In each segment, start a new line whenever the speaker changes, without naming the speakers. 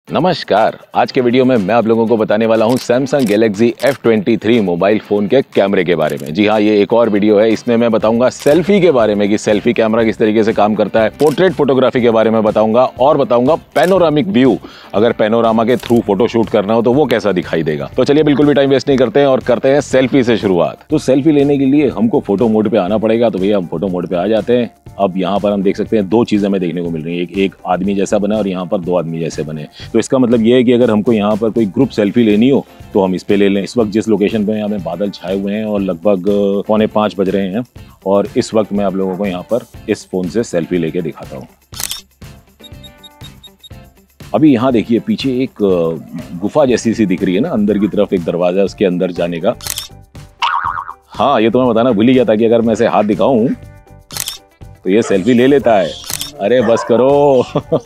नमस्कार। आज के वीडियो में मैं आप लोगों को बताने वाला हूं Samsung Galaxy F23 mobile phone के कैमरे के बारे में। जी हाँ, ये एक और वीडियो है। इसमें मैं बताऊंगा सेल्फी के बारे में कि सेल्फी कैमरा किस तरीके से काम करता है, पोर्ट्रेट फोटोग्राफी के बारे में बताऊंगा और बताऊंगा पैनोरामिक व्यू, अगर पैनोरामा के थ्रू फोटो शूट करना हो तो वो कैसा दिखाई देगा। तो चलिए बिल्कुल भी टाइम वेस्ट नहीं करते हैं और करते हैं सेल्फी से शुरुआत। तो सेल्फी लेने के लिए हमको फोटो मोड पे आना पड़ेगा। तो भैया हम फोटो मोड पे आ जाते हैं। अब यहाँ पर हम देख सकते हैं दो चीजें हमें देखने को मिल रही है, एक आदमी जैसा बना और यहाँ पर दो आदमी जैसे बने। तो इसका मतलब ये है कि अगर हमको यहाँ पर कोई ग्रुप सेल्फी लेनी हो तो हम इस पे ले लें। इस वक्त जिस लोकेशन पे यहाँ पे बादल छाए हुए हैं और लगभग 4:45 बज रहे हैं और इस वक्त मैं आप लोगों को यहाँ पर इस फोन से सेल्फी लेके दिखाता हूँ। अभी यहाँ देखिए पीछे एक गुफा जैसी सी दिख रही है ना, अंदर की तरफ एक दरवाजा, उसके अंदर जाने का। हाँ, ये तो मैं बताना भूल ही गया था कि अगर मैं इसे हाथ दिखाऊं तो ये सेल्फी ले लेता है। अरे बस करो।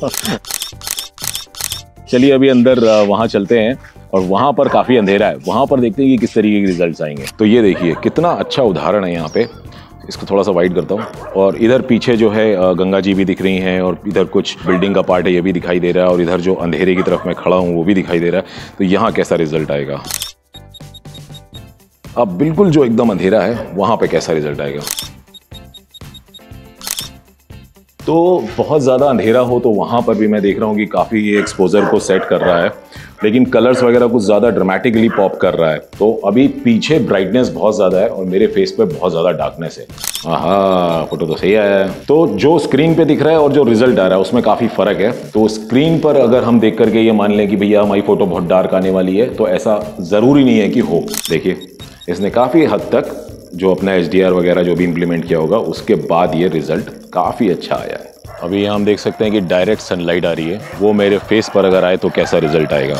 चलिए अभी अंदर वहां चलते हैं और वहां पर काफी अंधेरा है, वहां पर देखते हैं कि किस तरीके के रिजल्ट्स आएंगे। तो ये देखिए कितना अच्छा उदाहरण है यहाँ पे। इसको थोड़ा सा वाइड करता हूँ और इधर पीछे जो है गंगा जी भी दिख रही हैं और इधर कुछ बिल्डिंग का पार्ट है ये भी दिखाई दे रहा है और इधर जो अंधेरे की तरफ मैं खड़ा हूँ वो भी दिखाई दे रहा है। तो यहाँ कैसा रिजल्ट आएगा, अब बिल्कुल जो एकदम अंधेरा है वहां पे कैसा रिजल्ट आएगा। तो बहुत ज़्यादा अंधेरा हो तो वहाँ पर भी मैं देख रहा हूँ कि काफ़ी ये एक्सपोजर को सेट कर रहा है, लेकिन कलर्स वगैरह कुछ ज़्यादा ड्रामेटिकली पॉप कर रहा है। तो अभी पीछे ब्राइटनेस बहुत ज़्यादा है और मेरे फेस पे बहुत ज़्यादा डार्कनेस है। हाँ, फोटो तो सही आया है। तो जो स्क्रीन पे दिख रहा है और जो रिजल्ट आ रहा है उसमें काफ़ी फ़र्क है। तो स्क्रीन पर अगर हम देख करके ये मान लें कि भैया हमारी फ़ोटो बहुत डार्क आने वाली है, तो ऐसा ज़रूरी नहीं है कि हो। देखिए इसने काफ़ी हद तक जो अपना HDR वगैरह जो भी इम्प्लीमेंट किया होगा उसके बाद ये रिजल्ट काफ़ी अच्छा आया है। अभी यहाँ हम देख सकते हैं कि डायरेक्ट सनलाइट आ रही है, वो मेरे फेस पर अगर आए तो कैसा रिजल्ट आएगा।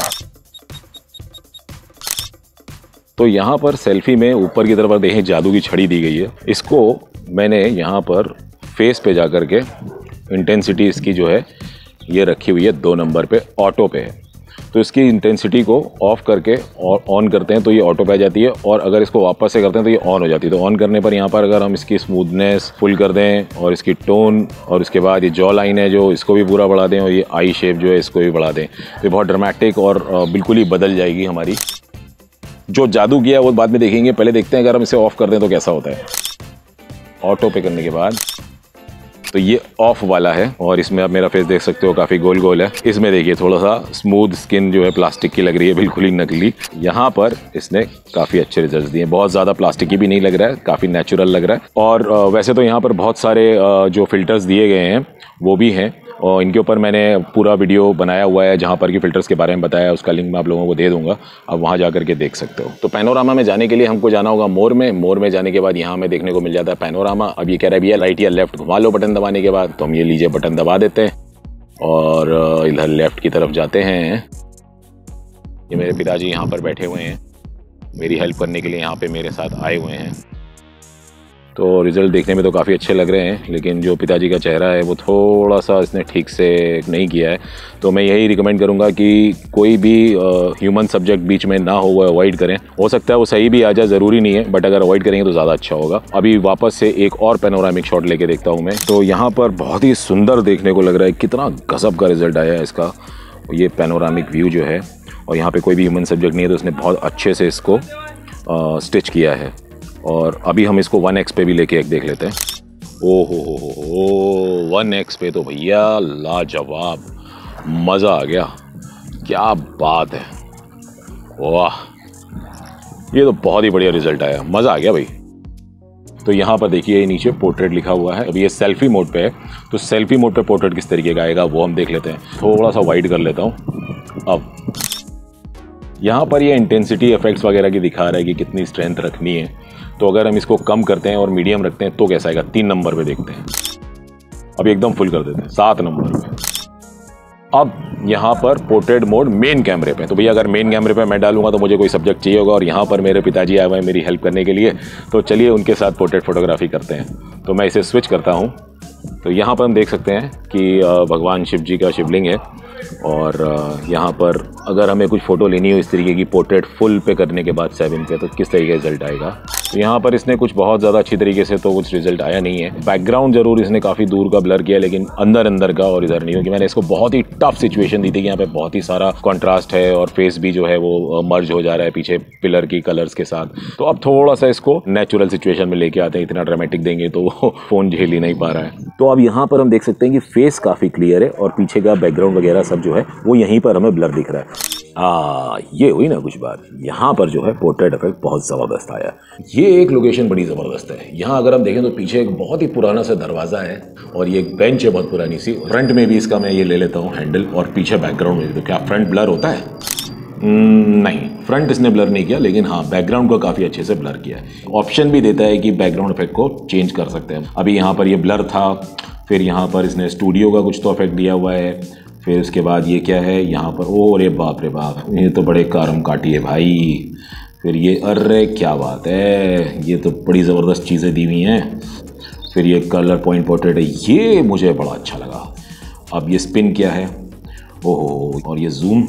तो यहाँ पर सेल्फी में ऊपर की तरफ देखें जादू की छड़ी दी गई है। इसको मैंने यहाँ पर फेस पे जा कर के इंटेंसिटी इसकी जो है ये रखी हुई है 2 नंबर पे, ऑटो पे है। तो इसकी इंटेंसिटी को ऑफ करके और ऑन करते हैं तो ये ऑटो पे आ जाती है और अगर इसको वापस से करते हैं तो ये ऑन हो जाती है। तो ऑन करने पर यहाँ पर अगर हम इसकी स्मूथनेस फुल कर दें और इसकी टोन और उसके बाद ये जॉ लाइन है जो इसको भी पूरा बढ़ा दें और ये आई शेप जो है इसको भी बढ़ा दें, तो बहुत ड्रामेटिक और बिल्कुल ही बदल जाएगी हमारी। जो जादू किया है वो बाद में देखेंगे, पहले देखते हैं अगर हम इसे ऑफ कर दें तो कैसा होता है। ऑटो पे करने के बाद तो ये ऑफ वाला है और इसमें आप मेरा फेस देख सकते हो काफ़ी गोल गोल है। इसमें देखिए थोड़ा सा स्मूथ स्किन जो है प्लास्टिक की लग रही है, बिल्कुल ही नकली। यहाँ पर इसने काफ़ी अच्छे रिजल्ट्स दिए, बहुत ज़्यादा प्लास्टिक की भी नहीं लग रहा है, काफ़ी नेचुरल लग रहा है। और वैसे तो यहाँ पर बहुत सारे जो फिल्टर्स दिए गए हैं वो भी हैं और इनके ऊपर मैंने पूरा वीडियो बनाया हुआ है जहाँ पर कि फ़िल्टर्स के बारे में बताया है, उसका लिंक मैं आप लोगों को दे दूंगा, आप वहाँ जा करके देख सकते हो। तो पैनोरामा में जाने के लिए हमको जाना होगा मोर में जाने के बाद यहाँ हमें देखने को मिल जाता है पैनोरामा। अब ये कह रहा है भैया राइट या लेफ्ट घुमा लो बटन दबाने के बाद, तो हम ये लीजिए बटन दबा देते हैं और इधर लेफ्ट की तरफ जाते हैं। ये मेरे पिताजी यहाँ पर बैठे हुए हैं, मेरी हेल्प करने के लिए यहाँ पर मेरे साथ आए हुए हैं। तो रिज़ल्ट देखने में तो काफ़ी अच्छे लग रहे हैं, लेकिन जो पिताजी का चेहरा है वो थोड़ा सा इसने ठीक से नहीं किया है। तो मैं यही रिकमेंड करूंगा कि कोई भी ह्यूमन सब्जेक्ट बीच में ना हो वो अवॉइड करें। हो सकता है वो सही भी आ जाए, ज़रूरी नहीं है, बट अगर अवॉइड करेंगे तो ज़्यादा अच्छा होगा। अभी वापस से एक और पैनोरामिक शॉट लेके देखता हूँ मैं। तो यहाँ पर बहुत ही सुंदर देखने को लग रहा है, कितना गजब का रिजल्ट आया है इसका, ये पैनोरामिक व्यू जो है। और यहाँ पर कोई भी ह्यूमन सब्जेक्ट नहीं है तो उसने बहुत अच्छे से इसको स्टिच किया है। और अभी हम इसको 1x पे भी लेके एक देख लेते हैं। ओ 1x पे तो भैया लाजवाब, मज़ा आ गया, क्या बात है, वाह, ये तो बहुत ही बढ़िया रिजल्ट आया, मज़ा आ गया भाई। तो यहाँ पर देखिए नीचे पोर्ट्रेट लिखा हुआ है। अभी ये सेल्फी मोड पे है, तो सेल्फी मोड पे पोर्ट्रेट किस तरीके का आएगा वो हम देख लेते हैं। थोड़ा सा वाइड कर लेता हूँ। अब यहाँ पर ये इंटेंसिटी इफेक्ट्स वगैरह की दिखा रहा है कि कितनी स्ट्रेंथ रखनी है। तो अगर हम इसको कम करते हैं और मीडियम रखते हैं तो कैसा आएगा, 3 नंबर पे देखते हैं। अभी एकदम फुल कर देते हैं 7 नंबर पे। अब यहाँ पर पोर्ट्रेट मोड मेन कैमरे पे, तो भैया अगर मेन कैमरे पे मैं डालूंगा तो मुझे कोई सब्जेक्ट चाहिए होगा और यहाँ पर मेरे पिताजी आए हुए हैं मेरी हेल्प करने के लिए, तो चलिए उनके साथ पोर्ट्रेट फोटोग्राफी करते हैं। तो मैं इसे स्विच करता हूँ। तो यहाँ पर हम देख सकते हैं कि भगवान शिव जी का शिवलिंग है और यहाँ पर अगर हमें कुछ फोटो लेनी हो इस तरीके की पोर्ट्रेट फुल पे करने के बाद 7 पे, तो किस तरीके का रिजल्ट आएगा। तो यहाँ पर इसने कुछ बहुत ज़्यादा अच्छी तरीके से तो कुछ रिजल्ट आया नहीं है। बैकग्राउंड जरूर इसने काफ़ी दूर का ब्लर किया, लेकिन अंदर का और इधर नहीं, क्योंकि मैंने इसको बहुत ही टफ सिचुएशन दी थी कि यहाँ पे बहुत ही सारा कॉन्ट्रास्ट है और फेस भी जो है वो मर्ज हो जा रहा है पीछे पिलर की कलर्स के साथ। तो अब थोड़ा सा इसको नेचुरल सिचुएशन में लेके आते हैं, इतना ड्रामेटिक देंगे तो वो फ़ोन झेल ही नहीं पा रहा है। तो अब यहाँ पर हम देख सकते हैं कि फेस काफ़ी क्लियर है और पीछे का बैकग्राउंड वगैरह सब जो है वो यहीं पर हमें ब्लर दिख रहा है। ये हुई ना कुछ बात। यहाँ पर जो है पोर्ट्रेट इफेक्ट बहुत ज़बरदस्त आया। ये एक लोकेशन बड़ी ज़बरदस्त है। यहाँ अगर हम देखें तो पीछे एक बहुत ही पुराना सा दरवाज़ा है और ये एक बेंच है बहुत पुरानी सी। फ्रंट में भी इसका मैं ये ले लेता हूँ हैंडल, और पीछे बैकग्राउंड में। तो क्या फ्रंट ब्लर होता है? नहीं, फ्रंट इसने ब्लर नहीं किया, लेकिन हाँ बैकग्राउंड को काफ़ी अच्छे से ब्लर किया है। ऑप्शन भी देता है कि बैकग्राउंड इफेक्ट को चेंज कर सकते हैं। अभी यहाँ पर ये ब्लर था, फिर यहाँ पर इसने स्टूडियो का कुछ तो इफेक्ट दिया हुआ है, फिर उसके बाद ये क्या है यहाँ पर, ओ अरे बाप रे बाप, ये तो बड़े कारम काटी है भाई। फिर ये अरे क्या बात है, ये तो बड़ी ज़बरदस्त चीज़ें दी हुई हैं। फिर ये कलर पॉइंट पोर्ट्रेट है, ये मुझे बड़ा अच्छा लगा। अब ये स्पिन क्या है, ओहो, और ये जूम,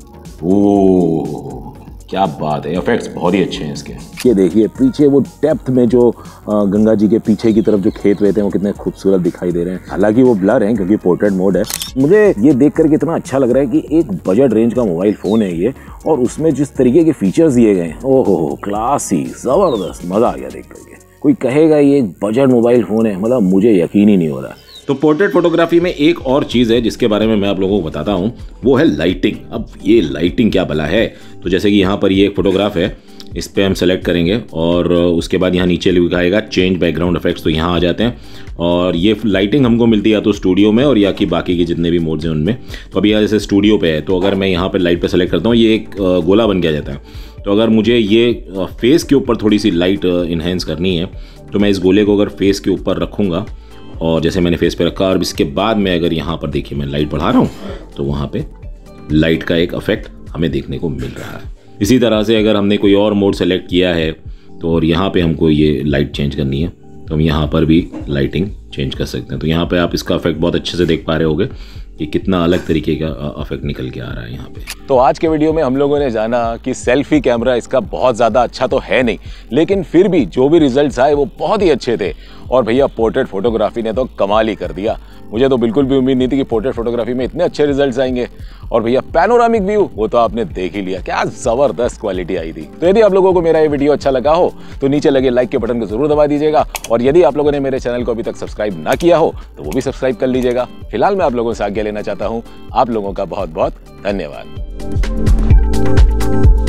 ओह क्या बात है, इफेक्ट्स बहुत ही अच्छे हैं इसके। ये देखिए पीछे वो डेप्थ में जो गंगा जी के पीछे की तरफ जो खेत रहते हैं वो कितने खूबसूरत दिखाई दे रहे हैं। हालांकि वो ब्लर हैं क्योंकि पोर्ट्रेट मोड है। मुझे ये देख कर कितना अच्छा लग रहा है कि एक बजट रेंज का मोबाइल फ़ोन है ये, और उसमें जिस तरीके के फीचर्स दिए गए हैं, ओहो क्लासी, ज़बरदस्त, मज़ा आ गया देख करके। कोई कहेगा ये एक बजट मोबाइल फ़ोन है, मतलब मुझे यकीन ही नहीं हो रहा।
तो पोर्ट्रेट फोटोग्राफी में एक और चीज़ है जिसके बारे में मैं आप लोगों को बताता हूँ, वो है लाइटिंग। अब ये लाइटिंग क्या भला है। तो जैसे कि यहाँ पर ये एक फोटोग्राफ है, इस पर हम सेलेक्ट करेंगे और उसके बाद यहाँ नीचे लिखाएगा चेंज बैकग्राउंड इफेक्ट्स, तो यहाँ आ जाते हैं। और ये लाइटिंग हमको मिलती है या तो स्टूडियो में और या कि बाकी के जितने भी मोड्स हैं उनमें। तो अभी यहाँ जैसे स्टूडियो पे है, तो अगर मैं यहाँ पर लाइट पे सेलेक्ट करता हूँ, ये एक गोला बन के आ जाता है। तो अगर मुझे ये फेस के ऊपर थोड़ी सी लाइट इन्हेंस करनी है, तो मैं इस गोले को अगर फेस के ऊपर रखूँगा, और जैसे मैंने फेस पे रखा, और इसके बाद में अगर यहाँ पर देखिए मैं लाइट बढ़ा रहा हूँ, तो वहाँ पे लाइट का एक इफेक्ट हमें देखने को मिल रहा है। इसी तरह से अगर हमने कोई और मोड सेलेक्ट किया है, तो और यहाँ पे हमको ये लाइट चेंज करनी है, तो हम यहाँ पर भी लाइटिंग चेंज कर सकते हैं। तो यहाँ पे आप इसका इफेक्ट बहुत अच्छे से देख पा रहे होगे कि कितना अलग तरीके का इफेक्ट निकल के आ रहा है यहाँ पे।
तो आज के वीडियो में हम लोगों ने जाना कि सेल्फी कैमरा इसका बहुत ज़्यादा अच्छा तो है नहीं, लेकिन फिर भी जो भी रिजल्ट्स आए वो बहुत ही अच्छे थे। और भैया पोर्ट्रेट फोटोग्राफी ने तो कमाल ही कर दिया। मुझे तो बिल्कुल भी उम्मीद नहीं थी कि पोर्ट्रेट फोटोग्राफी में इतने अच्छे रिजल्ट्स आएंगे। और भैया पैनोरामिक व्यू वो तो आपने देख ही लिया, क्या ज़बरदस्त क्वालिटी आई थी। तो यदि आप लोगों को मेरा ये वीडियो अच्छा लगा हो तो नीचे लगे लाइक के बटन को जरूर दबा दीजिएगा, और यदि आप लोगों ने मेरे चैनल को अभी तक सब्सक्राइब ना किया हो तो वो भी सब्सक्राइब कर लीजिएगा। फिलहाल मैं आप लोगों से आज्ञा लेना चाहता हूँ। आप लोगों का बहुत बहुत धन्यवाद।